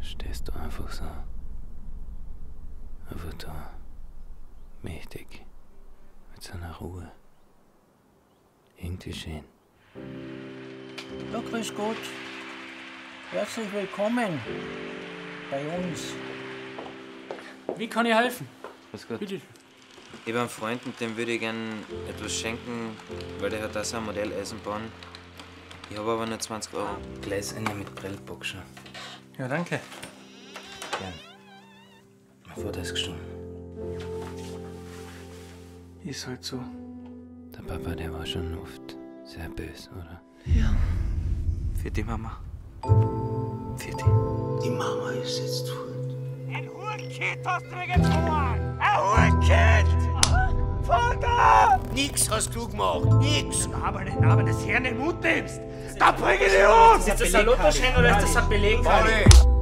Stehst du einfach so. Einfach da. Mächtig. Mit seiner Ruhe. Irgendwie schön. Ja, grüß Gott. Herzlich willkommen bei uns. Wie kann ich helfen? Was gut? Bitte. Ich habe einen Freund, mit dem würde ich gern etwas schenken, weil der hat da so eine Modelleisenbahn. Ich habe aber nur 20 Euro. Gleis eine mit Prellboxen. Ja, danke. Gern. Mein Vater ist gestorben. Ist halt so. Der Papa, der war schon oft sehr böse, oder? Ja. Für die Mama. Für die. Die Mama ist jetzt tot. Ein Hurenkind hast du mir getan! Ein Hurenkind! Vater! Nix hast du gemacht, nix. Aber den Namen des Herrn in den Mund nimmst, da bringe ich dich um! Ist das ein Lottoschein oder ist das ein Beleg? Harry.